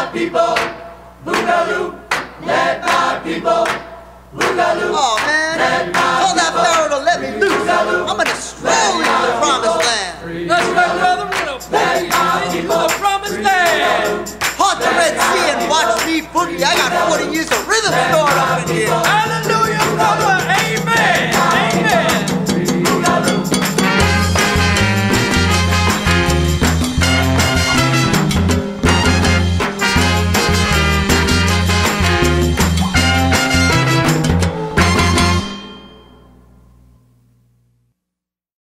people, boogaloo. Let my people, boogaloo. Oh man, tell that Pharaoh to let me loose. I'm gonna stroll into the promised land. That's right, brother. We're gonna boogie into the promised land. Haunt the Red Sea and watch me boogie. I got 40 years of rhythm story.